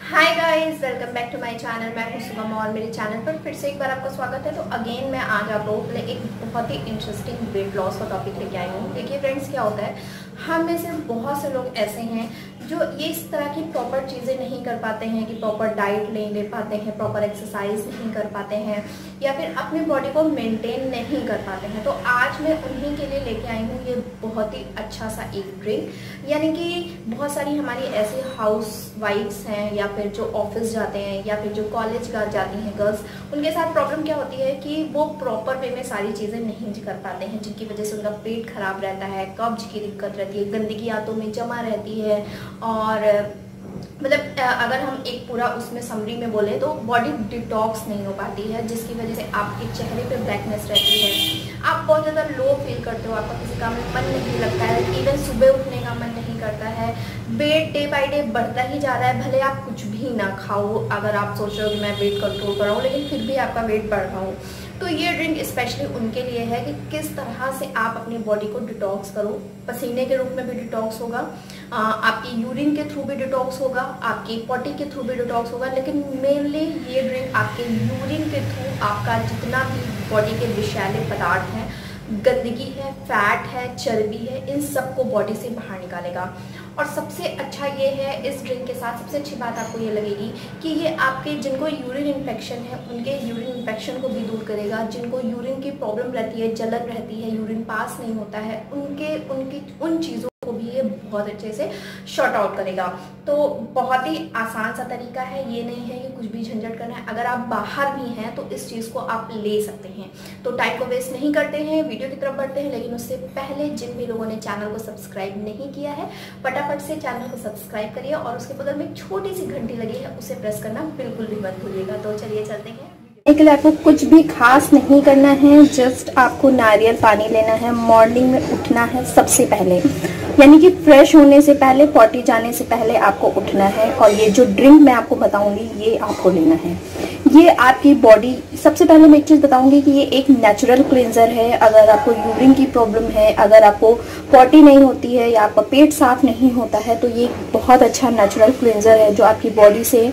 Hi guys, welcome back to my channel. मैं हूं सुगम और मेरे चैनल पर फिर से एक बार आपका स्वागत है। तो अगेन मैं आज आप लोगों के लिए एक बहुत ही इंटरेस्टिंग वेट लॉस का टॉपिक लेके आई हूँ। देखिए फ्रेंड्स, क्या होता है, हम में से बहुत से लोग ऐसे हैं जो ये इस तरह की प्रॉपर चीज़ें नहीं कर पाते हैं कि प्रॉपर डाइट नहीं ले पाते हैं, प्रॉपर एक्सरसाइज नहीं कर पाते हैं, या फिर अपनी बॉडी को मेंटेन नहीं कर पाते हैं। तो आज मैं उन्हीं के लिए लेके आई हूँ ये बहुत ही अच्छा सा एक ड्रिंक। यानी कि बहुत सारी हमारी ऐसी हाउस वाइफ्स हैं या फिर जो ऑफिस जाते हैं या फिर जो कॉलेज जाती हैं गर्ल्स, उनके साथ प्रॉब्लम क्या होती है कि वो प्रॉपर वे में सारी चीज़ें नहीं कर पाते हैं, जिनकी वजह से उनका पेट खराब रहता है, कब्ज की दिक्कत रहती है, गंदगी आंतों में जमा रहती है। और मतलब अगर हम एक पूरा उसमें समरी में बोले तो बॉडी डिटॉक्स नहीं हो पाती है, जिसकी वजह से आपके चेहरे पे ब्लैकनेस रहती है, आप बहुत ज़्यादा लो फील करते हो, आपका किसी काम में मन नहीं लगता है, इवन सुबह उठने का मन नहीं करता है, वेट डे बाय डे बढ़ता ही जा रहा है। भले आप कुछ भी ना खाओ, अगर आप सोच रहे हो कि मैं वेट कंट्रोल कर रहा हूँ, लेकिन फिर भी आपका वेट बढ़ रहा हो, तो ये ड्रिंक स्पेशली उनके लिए है कि किस तरह से आप अपनी बॉडी को डिटॉक्स करो। पसीने के रूप में भी डिटॉक्स होगा, आपकी यूरिन के थ्रू भी डिटॉक्स होगा, आपकी पॉटी के थ्रू भी डिटॉक्स होगा, लेकिन मेनली ये ड्रिंक आपके यूरिन के थ्रू आपका जितना भी बॉडी के विषैले पदार्थ हैं, गंदगी है, फैट है, चर्बी है, इन सबको बॉडी से बाहर निकालेगा। और सबसे अच्छा ये है इस ड्रिंक के साथ, सबसे अच्छी बात आपको ये लगेगी कि ये आपके जिनको यूरिन इन्फेक्शन है उनके यूरिन इन्फेक्शन को भी दूर करेगा, जिनको यूरिन की प्रॉब्लम रहती है, जलन रहती है, यूरिन पास नहीं होता है, उन चीज़ों को भी ये बहुत अच्छे से शॉर्ट आउट करेगा। तो बहुत ही आसान सा तरीका है, ये नहीं है कि कुछ भी झंझट करना है। अगर आप बाहर भी हैं तो इस चीज़ को आप ले सकते हैं। तो टाइम को वेस्ट नहीं करते हैं, वीडियो की तरफ बढ़ते हैं, लेकिन उससे पहले जिन भी लोगों ने चैनल को सब्सक्राइब नहीं किया है, फटाफट से चैनल को सब्सक्राइब करिए और उसके बगल में एक छोटी सी घंटी लगी है, उसे प्रेस करना बिल्कुल भी मत भूलिएगा। तो चलिए चलते हैं। के लिए आपको कुछ भी खास नहीं करना है, जस्ट आपको नारियल पानी लेना है। मॉर्निंग में उठना है सबसे पहले, यानी कि फ्रेश होने से पहले, पॉटी जाने से पहले आपको उठना है। और ये जो ड्रिंक मैं आपको बताऊंगी ये आपको लेना है। ये आपकी बॉडी, सबसे पहले मैं एक चीज़ बताऊंगी कि ये एक नेचुरल क्लींजर है। अगर आपको यूरिन की प्रॉब्लम है, अगर आपको पॉटी नहीं होती है या आपका पेट साफ नहीं होता है, तो ये बहुत अच्छा नेचुरल क्लींजर है जो आपकी बॉडी से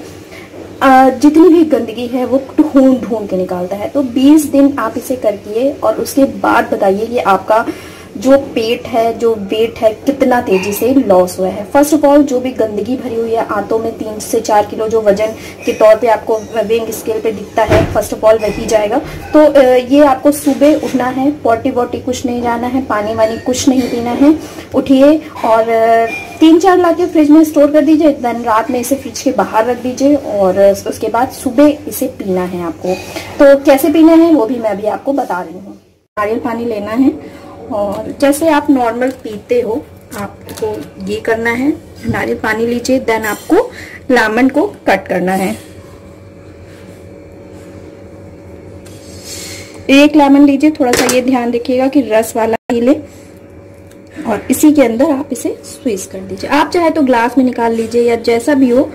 जितनी भी गंदगी है वो ढूंढ के निकालता है। तो 20 दिन आप इसे करिए और उसके बाद बताइए कि आपका जो पेट है, जो वेट है, कितना तेजी से लॉस हुआ है। फर्स्ट ऑफ ऑल, जो भी गंदगी भरी हुई है आंतों में, 3 से 4 किलो जो वजन के तौर पे आपको वेइंग स्केल पे दिखता है, फर्स्ट ऑफ ऑल वही जाएगा। तो ये आपको सुबह उठना है, पॉटी वॉटी कुछ नहीं जाना है, पानी वानी कुछ नहीं पीना है। उठिए और 3-4 ला के फ्रिज में स्टोर कर दीजिए, देन रात में इसे फ्रिज के बाहर रख दीजिए और उसके बाद सुबह इसे पीना है आपको। तो कैसे पीना है वो भी मैं अभी आपको बता रही हूँ। नारियल पानी लेना है और जैसे आप नॉर्मल पीते हो आपको ये करना है। नारियल पानी लीजिए, देन आपको लेमन को कट करना है। एक लेमन लीजिए, थोड़ा सा ये ध्यान रखिएगा कि रस वाला ही ले, और इसी के अंदर आप इसे स्क्वीज कर दीजिए। आप चाहे तो ग्लास में निकाल लीजिए या जैसा भी हो।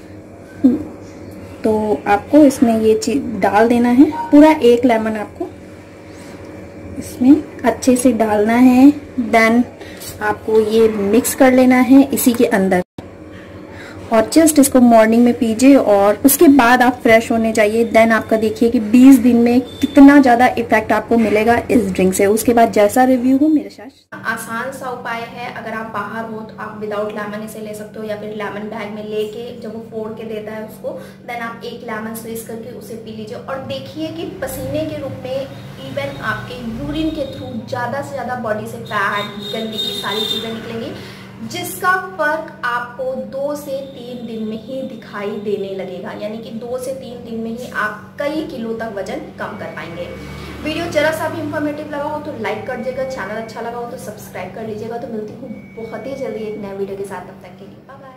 तो आपको इसमें ये चीज डाल देना है, पूरा एक लेमन आपको इसमें अच्छे से डालना है। देन आपको ये मिक्स कर लेना है इसी के अंदर और जस्ट इसको मॉर्निंग में पीजिए और उसके बाद आप फ्रेश होने जाइए। देन आपका देखिए कि 20 दिन में कितना ज़्यादा इफेक्ट आपको मिलेगा इस ड्रिंक से। उसके बाद जैसा रिव्यू हो मेरे साथ। आसान सा उपाय है, अगर आप बाहर हो तो आप विदाउट लेमन इसे ले सकते हो, या फिर लेमन बैग में लेके जब वो फोड़ के देता है उसको, देन आप एक लेमन स्क्वीज करके उसे पी लीजिए और देखिए कि पसीने के रूप में, इवन आपके यूरिन के थ्रू ज़्यादा से ज़्यादा बॉडी से फैट, गंदगी, सारी चीज़ें निकलेंगी, जिसका फर्क आपको 2 से 3 दिन में ही दिखाई देने लगेगा। यानी कि 2 से 3 दिन में ही आप कई किलो तक वजन कम कर पाएंगे। वीडियो जरा सा भी इंफॉर्मेटिव लगा हो तो लाइक कर दीजिएगा, चैनल अच्छा लगा हो तो सब्सक्राइब कर लीजिएगा। तो मिलती हूँ बहुत ही जल्दी एक नए वीडियो के साथ, तब तक के लिए बाय बाय।